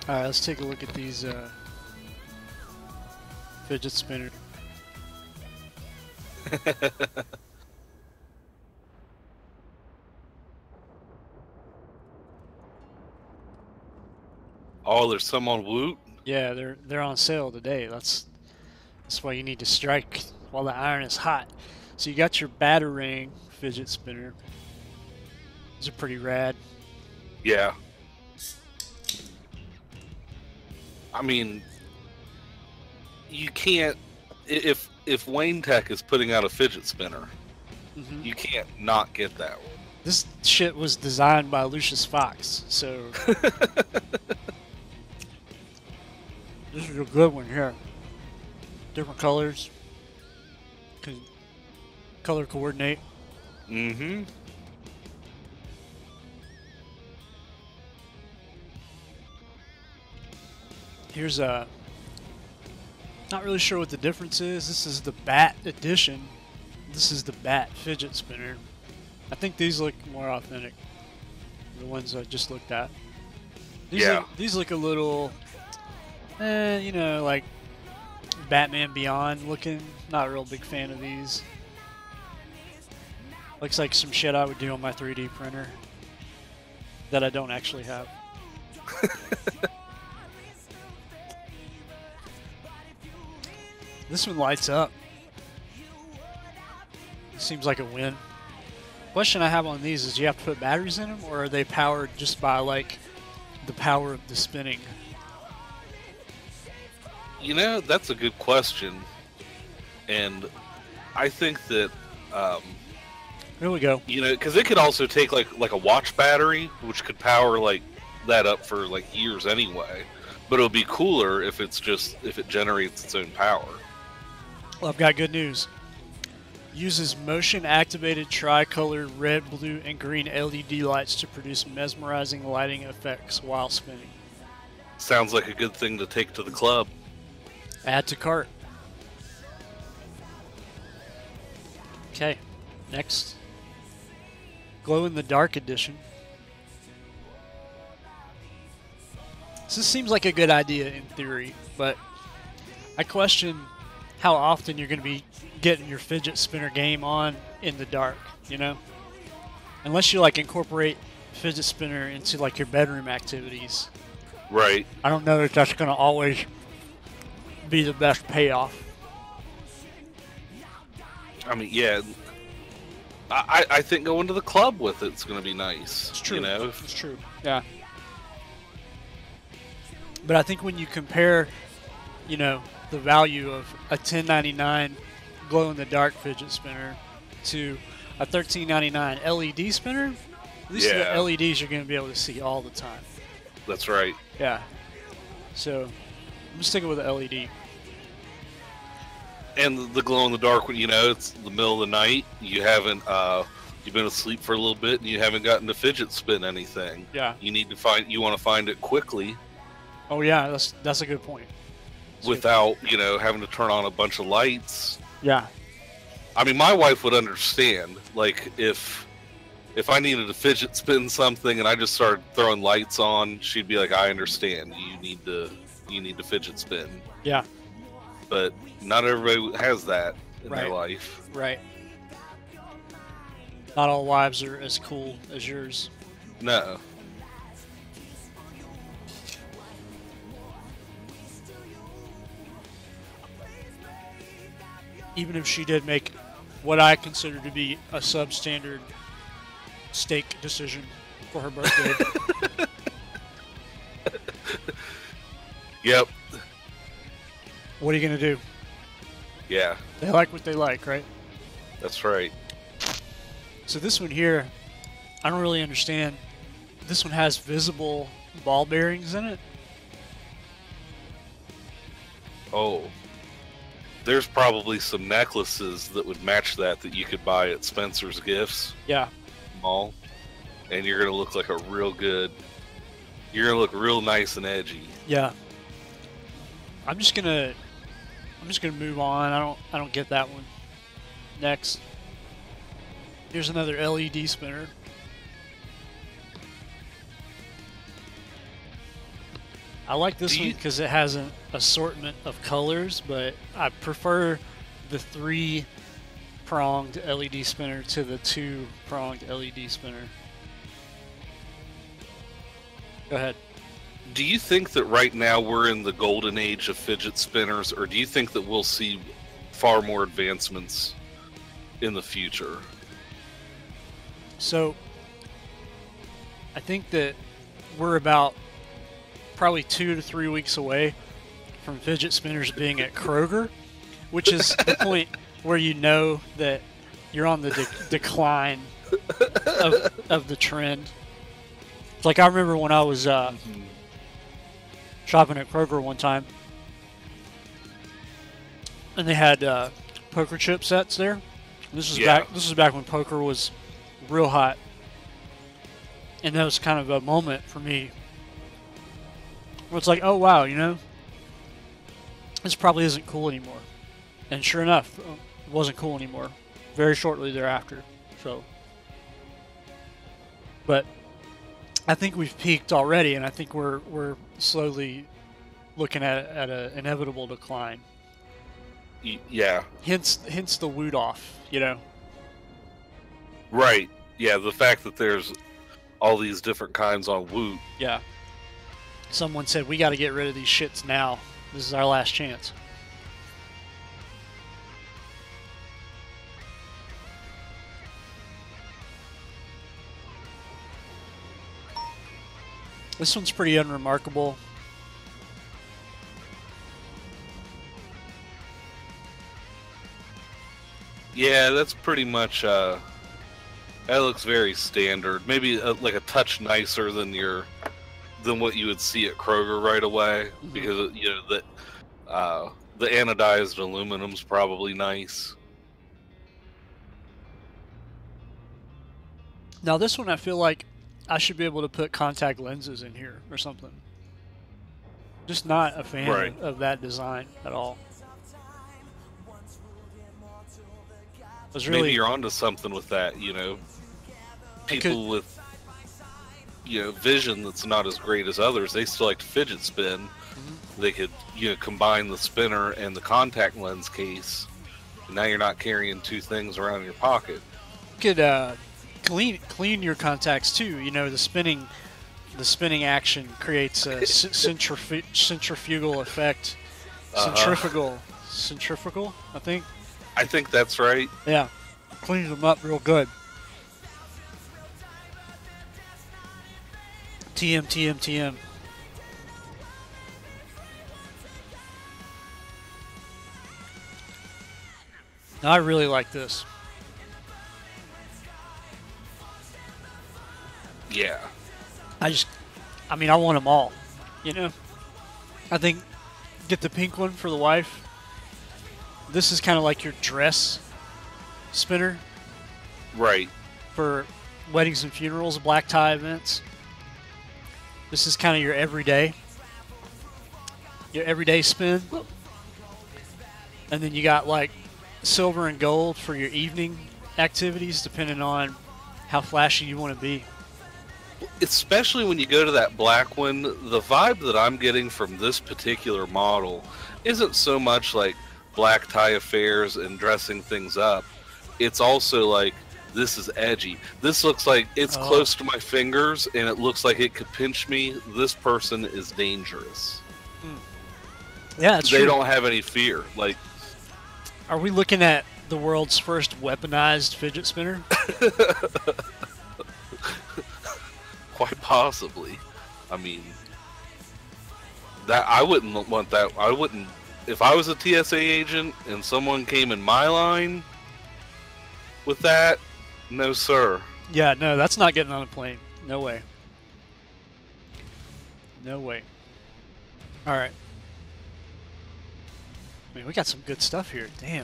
Alright, let's take a look at these fidget spinners. Oh, there's some on Woot? Yeah, they're on sale today. That's why you need to strike while the iron is hot. So you got your Batarang fidget spinner. These are pretty rad. Yeah. I mean, you can't. If Wayne Tech is putting out a fidget spinner, you can't not get that one. This shit was designed by Lucius Fox, so this is a good one here. Different colors, can color coordinate. Mm-hmm. Here's a. Not really sure what the difference is. This is the Bat edition. This is the Bat fidget spinner. I think these look more authentic. The ones I just looked at. These look a little, you know, like Batman Beyond looking. Not a real big fan of these. Looks like some shit I would do on my 3D printer that I don't actually have. This one lights up. Seems like a win. Question I have on these is, do you have to put batteries in them, or are they powered just by like the power of the spinning? You know, that's a good question, and I think that Here we go. you know, because it could also take like a watch battery, which could power like that up for like years anyway. But it'll be cooler if it's just if it generates its own power. Well, I've got good news. Uses motion-activated tri-colored red, blue, and green LED lights to produce mesmerizing lighting effects while spinning. Sounds like a good thing to take to the club. Add to cart. Okay, next. Glow-in-the-dark edition. This seems like a good idea in theory, but I question how often you're going to be getting your fidget spinner game on in the dark, you know? Unless you like incorporate fidget spinner into like your bedroom activities. Right. I don't know if that's going to always be the best payoff. I mean, yeah. I think going to the club with it's going to be nice. It's true. You know? It's true. Yeah. But I think when you compare, you know, the value of a $10.99 glow-in-the-dark fidget spinner to a $13.99 LED spinner, at least the LEDs you're going to be able to see all the time. That's right. Yeah. So I'm sticking with the LED. And the glow in the dark, you know, it's the middle of the night. You haven't, you've been asleep for a little bit, and you haven't gotten to fidget spin anything. Yeah. You want to find it quickly. Oh yeah, that's a good point. Without, you know, having to turn on a bunch of lights. Yeah. I mean, my wife would understand. Like, if I needed to fidget spin something and I just started throwing lights on, she'd be like, "I understand. You need to fidget spin." Yeah. But not everybody has that in Right. their life. Right. Not all wives are as cool as yours. No. Even if she did make what I consider to be a substandard steak decision for her birthday. Yep. What are you going to do? Yeah. They like what they like, right? That's right. So this one here, I don't really understand. This one has visible ball bearings in it. Oh. There's probably some necklaces that would match that you could buy at Spencer's Gifts Yeah. Mall. And you're going to look like a real good... You're going to look real nice and edgy. Yeah. I'm just gonna move on. I don't get that one. Next. Here's another LED spinner. I like this Do one you- because it has an assortment of colors, but I prefer the 3-pronged LED spinner to the 2-pronged LED spinner. Go ahead. Do you think that right now we're in the golden age of fidget spinners, or do you think that we'll see far more advancements in the future? So, I think that we're about probably 2 to 3 weeks away from fidget spinners being at Kroger, which is the point where you know that you're on the decline of the trend. It's like I remember when I was shopping at Kroger one time, and they had poker chip sets there. This was Yeah. back. This was back when poker was real hot, and that was kind of a moment for me where it's like, oh wow, you know, this probably isn't cool anymore. And sure enough, it wasn't cool anymore. Very shortly thereafter. So, but I think we've peaked already, and I think we're slowly looking at an inevitable decline. Yeah. Hence the Woot off, you know. Right. Yeah, the fact that there's all these different kinds on Woot. Yeah. Someone said we got to get rid of these shits now. This is our last chance. This one's pretty unremarkable. Yeah, that's pretty much. That looks very standard. Maybe like a touch nicer than what you would see at Kroger right away, because you know that the anodized aluminum's probably nice. Now this one I feel like I should be able to put contact lenses in here or something. Just not a fan Right. of that design at all. I was really Maybe you're onto something with that. You know, people with vision that's not as great as others, they still like to fidget spin. They could combine the spinner and the contact lens case. And now you're not carrying two things around in your pocket. You could clean your contacts too. You know, the spinning action creates a centrifugal effect. Centrifugal, I think. I think that's right. Yeah, cleans them up real good. TM. Now, I really like this. Yeah. I mean, I want them all. You know, I think get the pink one for the wife. This is kind of like your dress spinner Right. for weddings and funerals, black tie events. This is kind of your everyday spin. And then you got like silver and gold for your evening activities, depending on how flashy you want to be. Especially when you go to that black one, the vibe that I'm getting from this particular model isn't so much like black tie affairs and dressing things up. It's also like, this is edgy. This looks like it's close to my fingers, and it looks like it could pinch me. This person is dangerous. Yeah, that's They true. don't have any fear. Like, Are we looking at the world's first weaponized fidget spinner? quite possibly. I mean, that I wouldn't want that. I wouldn't. If I was a TSA agent and someone came in my line with that, no sir. Yeah, no, that's not getting on a plane. No way. No way. All right. I mean, we got some good stuff here. Damn.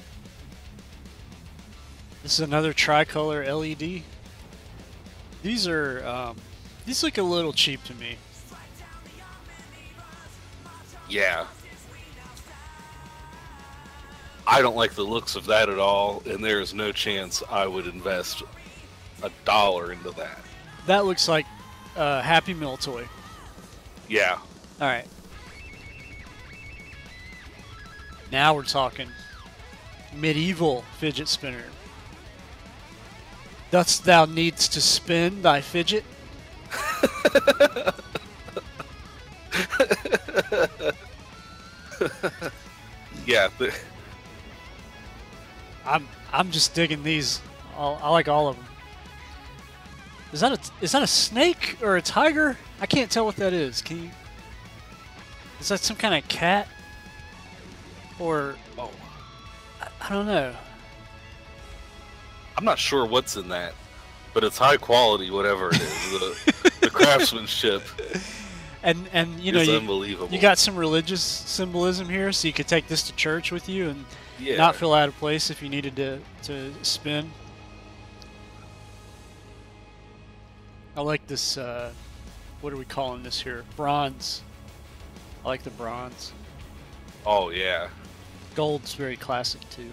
This is another tricolor LED. These are, these look a little cheap to me. Yeah. I don't like the looks of that at all, and there is no chance I would invest $1 into that. That looks like a Happy Meal toy. Yeah. All right. Now we're talking medieval fidget spinner. Dost thou needs to spin thy fidget? Yeah. I'm just digging these. I like all of them. Is that a snake or a tiger? I can't tell what that is. Can you? Is that some kind of cat? Or Oh, I don't know. I'm not sure what's in that, but it's high quality, whatever it is. The craftsmanship And you know is you, unbelievable. you got some religious symbolism here, so you could take this to church with you and yeah. not feel out of place if you needed to spin. I like this. What are we calling this here? Bronze. I like the bronze. Oh yeah. Gold's very classic too.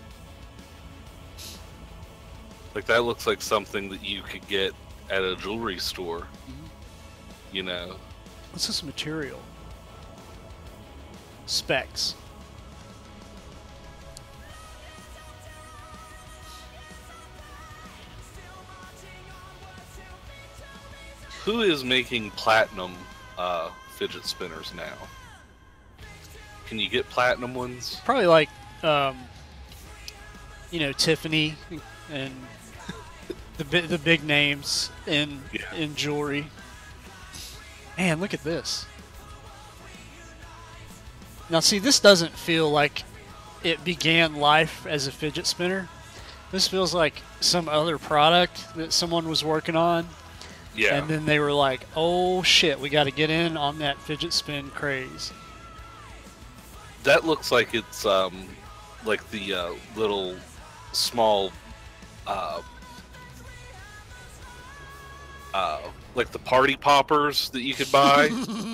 Like that looks like something that you could get at a jewelry store. Mhm. You know. What's this material? Specs. Who is making platinum fidget spinners now? Can you get platinum ones? Probably like, you know, Tiffany and the big names in Yeah. in jewelry. Man, look at this. Now, see, this doesn't feel like it began life as a fidget spinner. This feels like some other product that someone was working on, Yeah. and then they were like, "Oh shit, we got to get in on that fidget spin craze." That looks like it's like the little small like the party poppers that you could buy.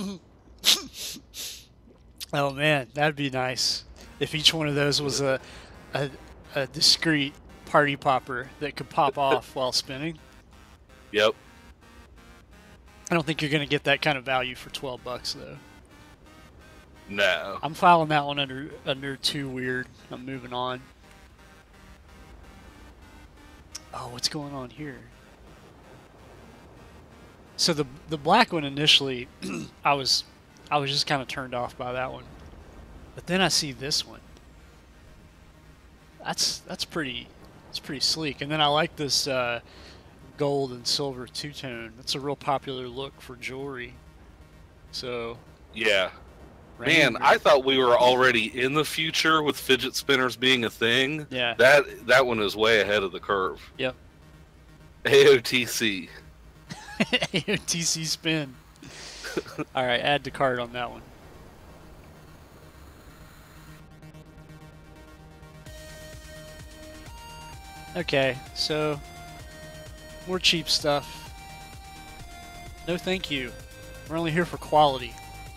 Oh man, that'd be nice if each one of those was a discrete party popper that could pop off while spinning. Yep. I don't think you're going to get that kind of value for $12 though. No. I'm filing that one under too weird. I'm moving on. Oh, what's going on here? So the black one initially, I was just kind of turned off by that one, but then I see this one. That's pretty sleek, and then I like this gold and silver two-tone. That's a real popular look for jewelry. So Yeah. random- Man, I thought we were already in the future with fidget spinners being a thing. Yeah. That one is way ahead of the curve. Yep. AOTC. AOTC spin. All right, add to cart on that one. Okay, so more cheap stuff. No, thank you. We're only here for quality.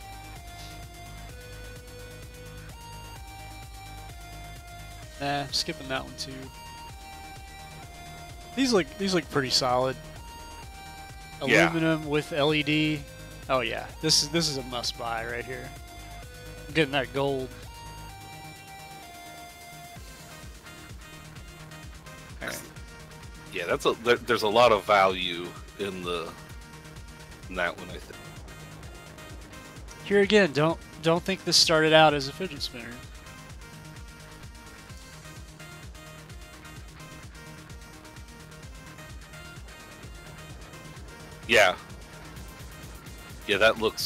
Nah, skipping that one too. These look pretty solid. Yeah. Aluminum with LED. Oh yeah, this is a must buy right here. I'm getting that gold. All right. Yeah, there's a lot of value in that one, I think. Here again, don't think this started out as a fidget spinner. Yeah. Yeah, that looks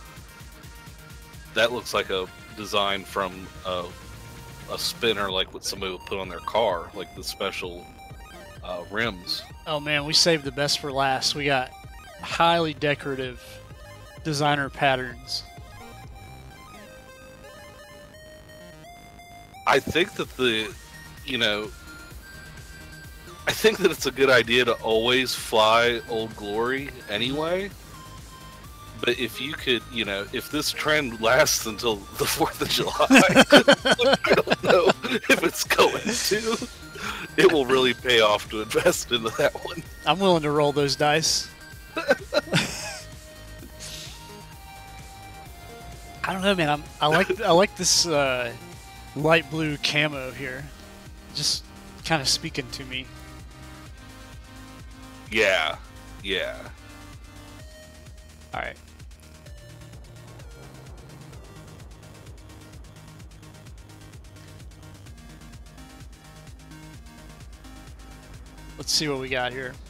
like a design from a spinner, like what somebody would put on their car, like the special rims. Oh man, we saved the best for last. We got highly decorative designer patterns. I think that I think that it's a good idea to always fly Old Glory anyway. But if you could, if this trend lasts until the 4th of July, I don't know if it's going to. It will really pay off to invest into that one. I'm willing to roll those dice. I don't know, man. I like this light blue camo here. Just kind of speaking to me. Yeah, yeah. All right. Let's see what we got here.